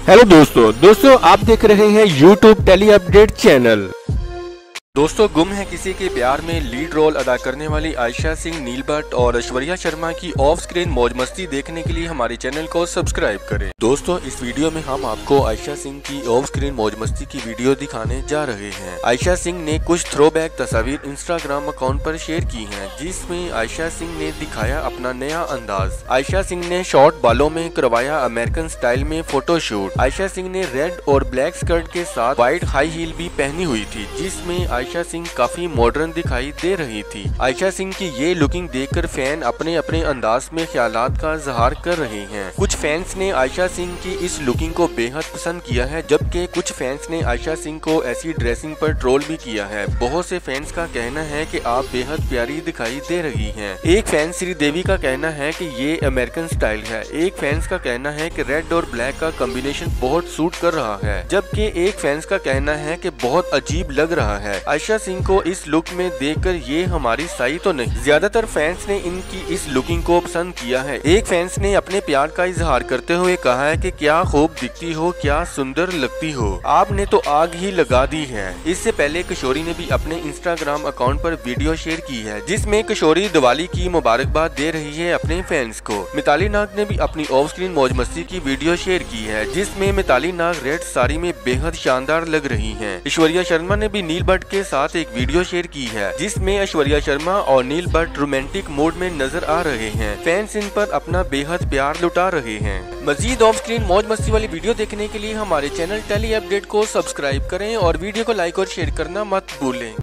Hello दोस्तों आप देख रहे हैं यूट्यूब टेली अपडेट चैनल। दोस्तों गुम है किसी के प्यार में लीड रोल अदा करने वाली आयशा सिंह, नील भट्ट और ऐश्वर्या शर्मा की ऑफ स्क्रीन मौज मस्ती देखने के लिए हमारे चैनल को सब्सक्राइब करें। दोस्तों इस वीडियो में हम आपको आयशा सिंह की ऑफ स्क्रीन मौज मस्ती की वीडियो दिखाने जा रहे हैं। आयशा सिंह ने कुछ थ्रोबैक तस्वीर इंस्टाग्राम अकाउंट पर शेयर की हैं, जिसमें आयशा सिंह ने दिखाया अपना नया अंदाज। आयशा सिंह ने शॉर्ट बालों में करवाया अमेरिकन स्टाइल में फोटोशूट। आयशा सिंह ने रेड और ब्लैक स्कर्ट के साथ व्हाइट हाई हील भी पहनी हुई थी, जिसमें आयशा सिंह काफी मॉडर्न दिखाई दे रही थी। आयशा सिंह की ये लुकिंग देखकर फैन अपने अपने अंदाज में ख्यालात का इजहार कर रहे हैं। कुछ फैंस ने आयशा सिंह की इस लुकिंग को बेहद पसंद किया है, जबकि कुछ फैंस ने आयशा सिंह को ऐसी ड्रेसिंग पर ट्रोल भी किया है। बहुत से फैंस का कहना है कि आप बेहद प्यारी दिखाई दे रही हैं। एक फैन श्रीदेवी का कहना है कि ये अमेरिकन स्टाइल है। एक फैंस का कहना है कि रेड और ब्लैक का कॉम्बिनेशन बहुत सूट कर रहा है, जबकि एक फैंस का कहना है कि बहुत अजीब लग रहा है। आयशा सिंह को इस लुक में देखकर ये हमारी सही तो नहीं। ज्यादातर फैंस ने इनकी इस लुकिंग को पसंद किया है। एक फैंस ने अपने प्यार का इजहार करते हुए कहा है कि क्या खूब दिखती हो, क्या सुंदर लगती हो, आपने तो आग ही लगा दी है। इससे पहले किशोरी ने भी अपने इंस्टाग्राम अकाउंट पर वीडियो शेयर की है, जिसमें किशोरी दिवाली की मुबारकबाद दे रही है अपने फैंस को। मिताली नाग ने भी अपनी ऑफ स्क्रीन मौज मस्ती की वीडियो शेयर की है, जिसमें मिताली नाग रेड साड़ी में बेहद शानदार लग रही है। ऐश्वर्या शर्मा ने भी नील भट्ट के साथ एक वीडियो शेयर की है, जिसमें ऐश्वर्या शर्मा और नील भट्ट रोमांटिक मूड में नजर आ रहे हैं। फैंस इन पर अपना बेहद प्यार लुटा रहे हैं। मजीद ऑफ स्क्रीन मौज मस्ती वाली वीडियो देखने के लिए हमारे चैनल टेली अपडेट को सब्सक्राइब करें और वीडियो को लाइक और शेयर करना मत भूलें।